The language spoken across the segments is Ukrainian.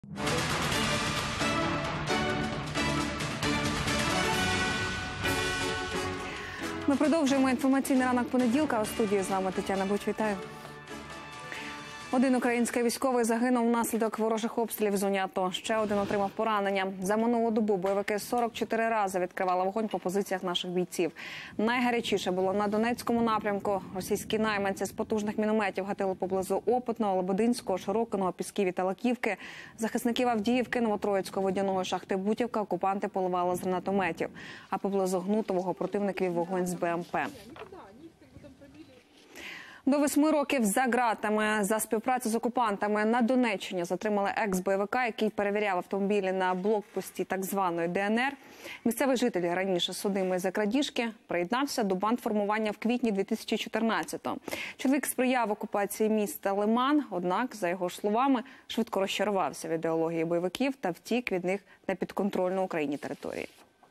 Ми продовжуємо інформаційний ранок понеділка. У студії з вами Тетяна Буч. Вітаю. Один український військовий загинув внаслідок ворожих обстрілів в зоні АТО. Ще один отримав поранення. За минулу добу бойовики 44 рази відкривали вогонь по позиціях наших бійців. Найгарячіше було на Донецькому напрямку. Російські найманці з потужних мінометів гатили поблизу Опитного, Лебединського, Широкиного, Пісків та Лаківки. Захисників Авдіївки, Новотроїцького, Водяної, шахти Бутівка окупанти поливали з гранатометів. А поблизу Гнутового противник вів вогонь з БМП. До 8 років за ґратами за співпрацю з окупантами на Донеччині затримали екс-бойовика, який перевіряв автомобілі на блокпості так званої ДНР. Місцевий житель, раніше судимий за крадіжки, приєднався до бандформування в квітні 2014-го. Чоловік сприяв окупації міста Лиман, однак, за його ж словами, швидко розчарувався в ідеології бойовиків та втік від них на підконтрольну Україні території.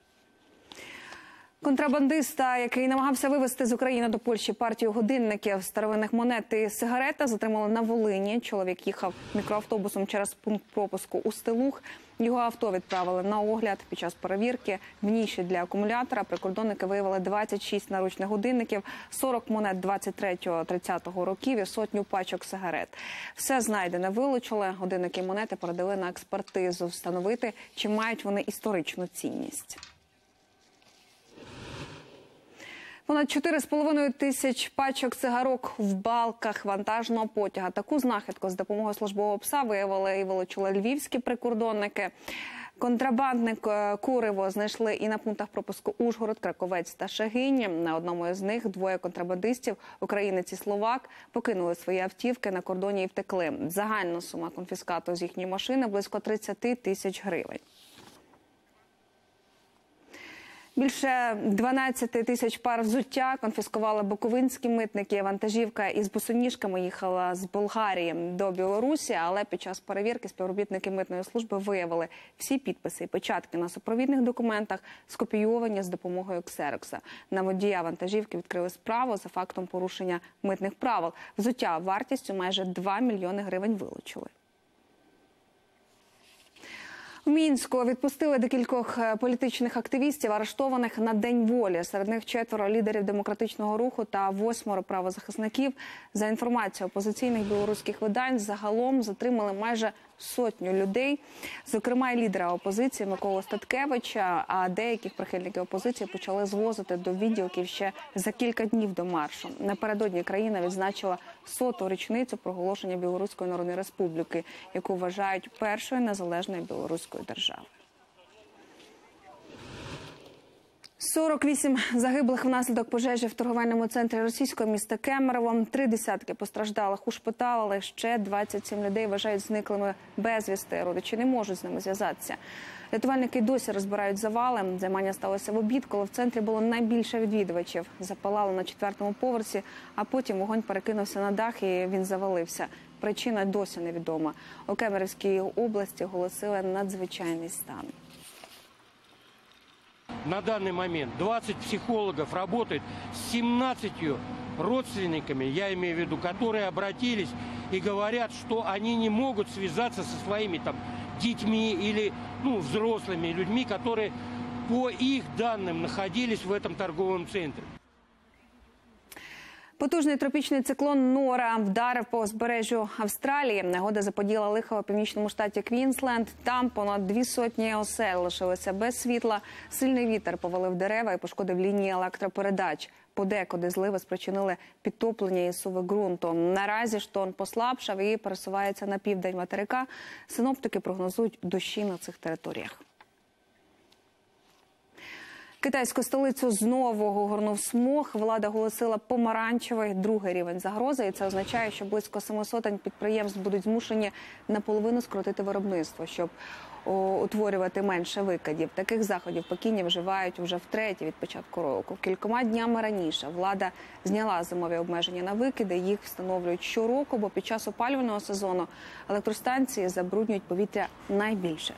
Контрабандиста, який намагався вивезти з України до Польщі партію годинників, старовинних монет і сигарети, затримали на Волині. Чоловік їхав мікроавтобусом через пункт пропуску у Стилух. Його авто відправили на огляд. Під час перевірки в ніші для акумулятора прикордонники виявили 26 наручних годинників, 40 монет 23-30 років і сотню пачок сигарет. Все знайдене вилучили. Годинники і монети передали на експертизу. Встановити, чи мають вони історичну цінність. Понад 4,5 тисяч пачок цигарок в балках вантажного потяга. Таку знахідку з допомогою службового пса виявили і вилучили львівські прикордонники. Контрабандник куриво знайшли і на пунктах пропуску Ужгород, Краковець та Шегинь. На одному із них двоє контрабандистів, українець і словак, покинули свої автівки на кордоні і втекли. Загальна сума конфіскату з їхньої машини – близько 30 тисяч гривень. Більше 12 тисяч пар взуття конфіскували буковинські митники. Вантажівка із босоніжками їхала з Болгарії до Білорусі, але під час перевірки співробітники митної служби виявили всі підписи і печатки на супровідних документах скопійовані з допомогою ксерокса. На водія вантажівки відкрили справу за фактом порушення митних правил. Взуття вартістю майже 2 мільйони гривень вилучили. У Мінську відпустили декількох політичних активістів, арештованих на День волі. Серед них 4 лідерів демократичного руху та 8 правозахисників. За інформацією опозиційних білоруських видань, загалом затримали майже сотню людей, зокрема і лідера опозиції Миколу Статкевича, а деяких прихильників опозиції почали звозити до відділків ще за кілька днів до маршу. Напередодні країна відзначила 100-ту річницю проголошення Білоруської Народної Республіки, яку вважають першою незалежною білоруською державою. 48 загиблих внаслідок пожежі в торговельному центрі російського міста Кемерово. 3 десятки постраждалих ушпиталили. Ще 27 людей вважають зниклими безвісти. Родичі не можуть з ними зв'язатися. Рятувальники досі розбирають завали. Займання сталося в обід, коли в центрі було найбільше відвідувачів. Запалало на 4-му поверсі, а потім вогонь перекинувся на дах і він завалився. Причина досі невідома. У Кемеровській області оголосили надзвичайний стан. На данный момент 20 психологов работают с 17 родственниками, я имею в виду, которые обратились и говорят, что они не могут связаться со своими детьми или взрослыми людьми, которые по их данным находились в этом торговом центре. Потужний тропічний циклон Нора вдарив по узбережжю Австралії. Негода заподіяла лихо у північному штаті Квінсленд. Там понад 200 осель лишилися без світла. Сильний вітер повалив дерева і пошкодив лінії електропередач. Подекуди зливи спричинили підтоплення і суви ґрунту. Наразі шторм послабшав і пересувається на південь материка. Синоптики прогнозують дощі на цих територіях. Китайську столицю знову огорнув смог. Влада оголосила помаранчевий другий рівень загрози. І це означає, що близько 700 підприємств будуть змушені наполовину скоротити виробництво, щоб утворювати менше викидів. Таких заходів в Пекіні вживають вже втретє від початку року. Кількома днями раніше влада зняла зимові обмеження на викиди. Їх встановлюють щороку, бо під час опалювального сезону електростанції забруднюють повітря найбільше.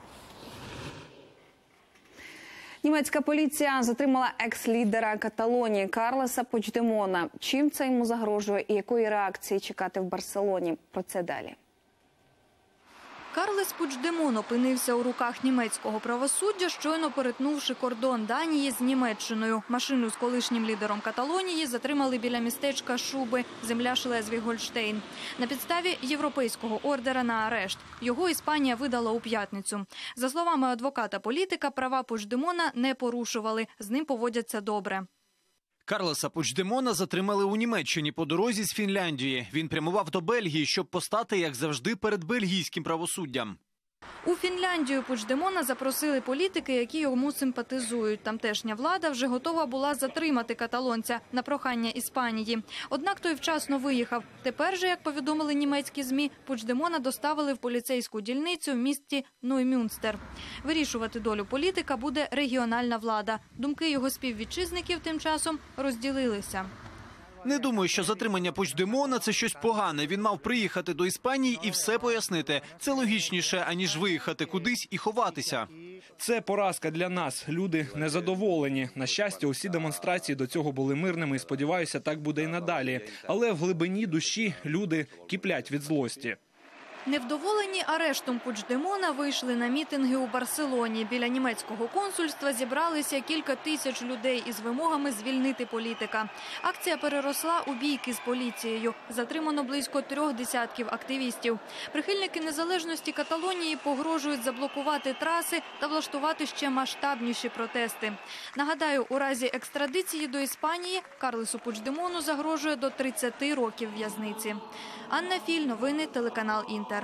Німецька поліція затримала екс-лідера Каталонії Карлеса Пучдемона. Чим це йому загрожує і якої реакції чекати в Барселоні? Про це далі. Карлес Пучдемон опинився у руках німецького правосуддя, щойно перетнувши кордон Данії з Німеччиною. Машину з колишнім лідером Каталонії затримали біля містечка Шуби, земля Шлезвіг-Гольштейн. На підставі європейського ордера на арешт. Його Іспанія видала у п'ятницю. За словами адвоката-політика, права Пучдемона не порушували, з ним поводяться добре. Карлеса Пучдемона затримали у Німеччині по дорозі з Фінляндії. Він прямував до Бельгії, щоб постати, як завжди, перед бельгійським правосуддям. У Фінляндію Пучдемона запросили політики, які йому симпатизують. Тамтешня влада вже готова була затримати каталонця на прохання Іспанії. Однак той вчасно виїхав. Тепер же, як повідомили німецькі ЗМІ, Пучдемона доставили в поліцейську дільницю в місті Ноймюнстер. Вирішувати долю політика буде регіональна влада. Думки його співвітчизників тим часом розділилися. Не думаю, що затримання Пучдемона – це щось погане. Він мав приїхати до Іспанії і все пояснити. Це логічніше, аніж виїхати кудись і ховатися. Це поразка для нас. Люди незадоволені. На щастя, усі демонстрації до цього були мирними і, сподіваюся, так буде і надалі. Але в глибині душі люди киплять від злості. Невдоволені арештом Пучдемона вийшли на мітинги у Барселоні. Біля німецького консульства зібралися кілька тисяч людей із вимогами звільнити політика. Акція переросла у бійки з поліцією. Затримано близько 3 десятків активістів. Прихильники незалежності Каталонії погрожують заблокувати траси та влаштувати ще масштабніші протести. Нагадаю, у разі екстрадиції до Іспанії Карлесу Пучдемону загрожує до 30 років в'язниці. Анна Філь, новини, телеканал «Інтер».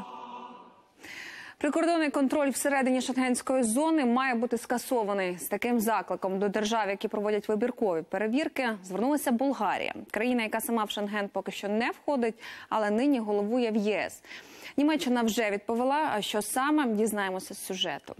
Прикордонний контроль всередині шенгенської зони має бути скасований. З таким закликом до держав, які проводять вибіркові перевірки, звернулася Болгарія. Країна, яка сама в Шенген поки що не входить, але нині головує в ЄС. Німеччина вже відповіла, а що саме, дізнаємося з сюжету.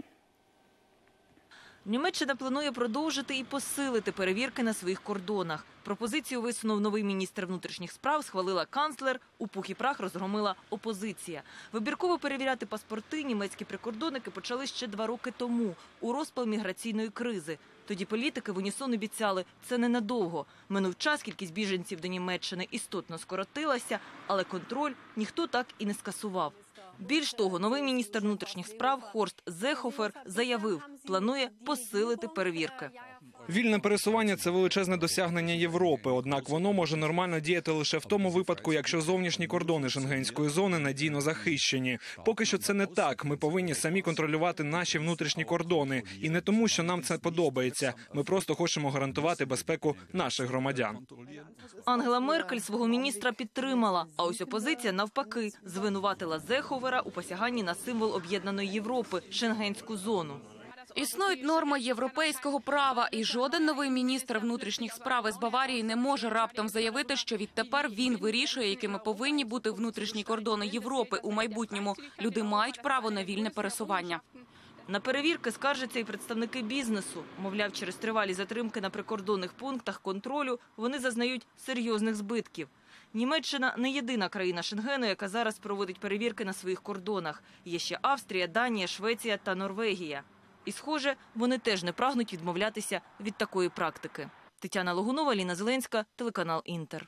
Німеччина планує продовжити і посилити перевірки на своїх кордонах. Пропозицію висунув новий міністр внутрішніх справ, схвалила канцлер, у пух і прах розгромила опозиція. Вибірково перевіряти паспорти німецькі прикордонники почали ще 2 роки тому, у розпал міграційної кризи. Тоді політики в унісон обіцяли – це ненадовго. Минув час, кількість біженців до Німеччини істотно скоротилася, але контроль ніхто так і не скасував. Більш того, новий міністр внутрішніх справ Хорст Зехофер заявив, планує посилити перевірки. Вільне пересування – це величезне досягнення Європи, однак воно може нормально діяти лише в тому випадку, якщо зовнішні кордони шенгенської зони надійно захищені. Поки що це не так. Ми повинні самі контролювати наші внутрішні кордони. І не тому, що нам це подобається. Ми просто хочемо гарантувати безпеку наших громадян. Ангела Меркель свого міністра підтримала, а ось опозиція навпаки звинуватила Зеховера у посяганні на символ об'єднаної Європи – шенгенську зону. Існують норми європейського права, і жоден новий міністр внутрішніх справ із Баварії не може раптом заявити, що відтепер він вирішує, якими повинні бути внутрішні кордони Європи у майбутньому. Люди мають право на вільне пересування. На перевірки скаржаться і представники бізнесу. Мовляв, через тривалі затримки на прикордонних пунктах контролю вони зазнають серйозних збитків. Німеччина не єдина країна Шенгену, яка зараз проводить перевірки на своїх кордонах. Є ще Австрія, Данія, Швеція та Норвегія. І, схоже, вони теж не прагнуть відмовлятися від такої практики. Тетяна Логунова, Ліна Зеленська, телеканал «Інтер».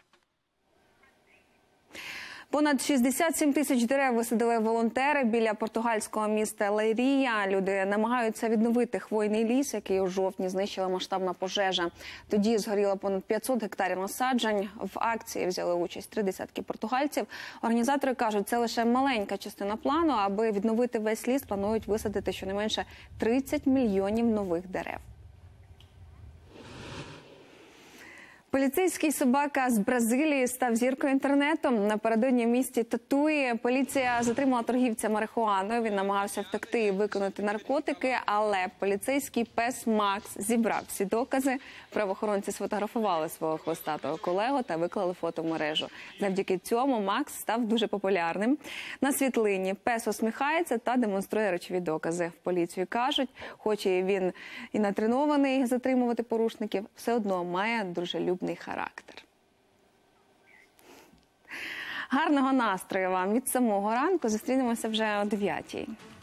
Понад 67 тисяч дерев висадили волонтери біля португальського міста Лейрія. Люди намагаються відновити хвойний ліс, який у жовтні знищила масштабна пожежа. Тоді згоріло понад 500 гектарів насаджень. В акції взяли участь 30 португальців. Організатори кажуть, це лише маленька частина плану. Аби відновити весь ліс, планують висадити щонайменше 30 мільйонів нових дерев. Поліцейський собака з Бразилії став зіркою інтернету. Напередодні в місті Татуї поліція затримала торгівця марихуаною. Він намагався втекти і виконати наркотики, але поліцейський пес Макс зібрав всі докази. Правоохоронці сфотографували свого хвостатого колегу та виклали фото в мережу. Завдяки цьому Макс став дуже популярним. На світлині пес усміхається та демонструє речові докази. В поліції кажуть, хоч і він і натренований затримувати порушників, все одно має дружелюбний характер. Гарного настрою вам від самого ранку. Зустрінемося вже о 9-й.